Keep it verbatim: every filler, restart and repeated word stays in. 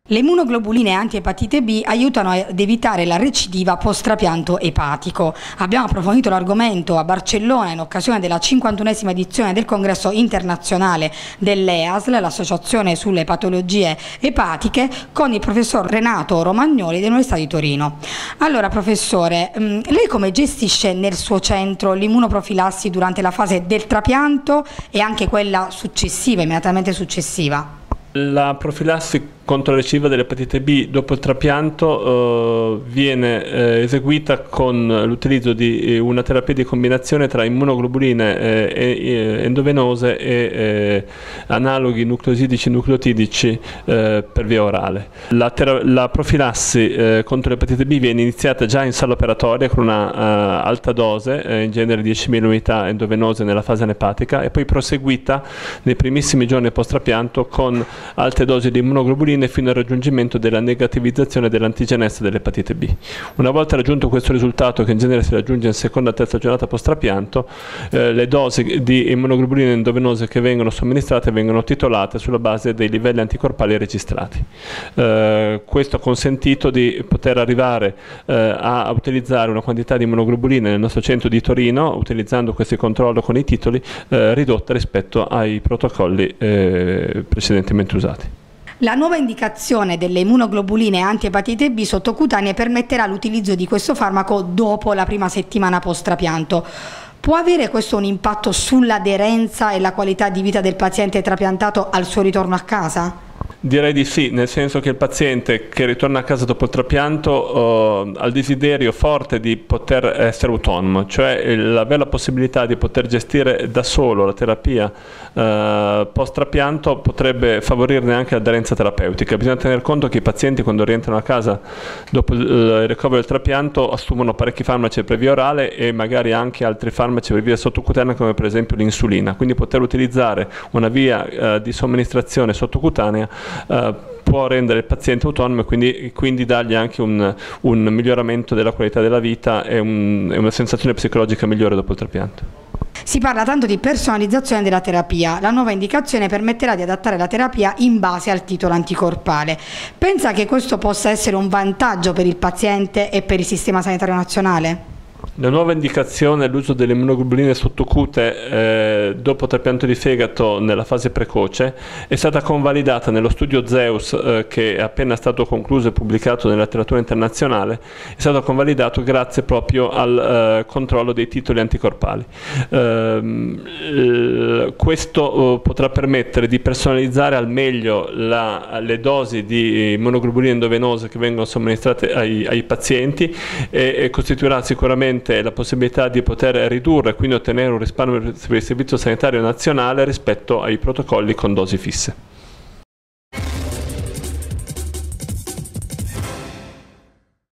Le immunoglobuline antiepatite B aiutano ad evitare la recidiva post-trapianto epatico. Abbiamo approfondito l'argomento a Barcellona in occasione della cinquantunesima edizione del congresso internazionale dell'E A S L, l'Associazione sulle patologie epatiche, con il professor Renato Romagnoli dell'Università di Torino. Allora professore, lei come gestisce nel suo centro l'immunoprofilassi durante la fase del trapianto e anche quella successiva, immediatamente successiva? La profilassi contro la recidiva dell'epatite B dopo il trapianto eh, viene eh, eseguita con l'utilizzo di eh, una terapia di combinazione tra immunoglobuline eh, eh, endovenose e eh, analoghi nucleosidici nucleotidici eh, per via orale. La, la profilassi eh, contro l'epatite B viene iniziata già in sala operatoria con una uh, alta dose, eh, in genere diecimila unità endovenose nella fase anepatica, e poi proseguita nei primissimi giorni post trapianto con alte dosi di immunoglobuline fino al raggiungimento della negativizzazione dell'antigenesi dell'epatite B. Una volta raggiunto questo risultato, che in genere si raggiunge in seconda e terza giornata post trapianto, eh, le dosi di immunoglobuline endovenose che vengono somministrate vengono titolate sulla base dei livelli anticorpali registrati. Eh, questo ha consentito di poter arrivare eh, a utilizzare una quantità di immunoglobuline nel nostro centro di Torino, utilizzando questi controlli con i titoli, eh, ridotta rispetto ai protocolli eh, precedentemente usati. La nuova indicazione delle immunoglobuline antiepatite B sottocutanee permetterà l'utilizzo di questo farmaco dopo la prima settimana post-trapianto. Può avere questo un impatto sull'aderenza e la qualità di vita del paziente trapiantato al suo ritorno a casa? Direi di sì, nel senso che il paziente che ritorna a casa dopo il trapianto eh, ha il desiderio forte di poter essere autonomo, cioè avere la possibilità di poter gestire da solo la terapia eh, post trapianto potrebbe favorirne anche l'aderenza terapeutica. Bisogna tener conto che i pazienti, quando rientrano a casa dopo il ricovero del trapianto, assumono parecchi farmaci per via orale e magari anche altri farmaci per via sottocutanea, come per esempio l'insulina. Quindi poter utilizzare una via eh, di somministrazione sottocutanea Uh, può rendere il paziente autonomo e quindi, quindi dargli anche un, un miglioramento della qualità della vita e, un, e una sensazione psicologica migliore dopo il trapianto. Si parla tanto di personalizzazione della terapia. La nuova indicazione permetterà di adattare la terapia in base al titolo anticorpale. Pensa che questo possa essere un vantaggio per il paziente e per il sistema sanitario nazionale? La nuova indicazione all'uso delle immunoglobuline sottocute eh, dopo trapianto di fegato nella fase precoce è stata convalidata nello studio Zeus eh, che è appena stato concluso e pubblicato nella letteratura internazionale. È stato convalidato grazie proprio al eh, controllo dei titoli anticorpali. Eh, questo eh, potrà permettere di personalizzare al meglio la, le dosi di immunoglobuline endovenose che vengono somministrate ai, ai pazienti e, e costituirà sicuramente la possibilità di poter ridurre e quindi ottenere un risparmio per il Servizio Sanitario Nazionale rispetto ai protocolli con dosi fisse.